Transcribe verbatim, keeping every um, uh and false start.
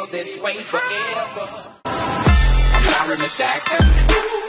feel this way forever. I'm sorry, Miss Jackson.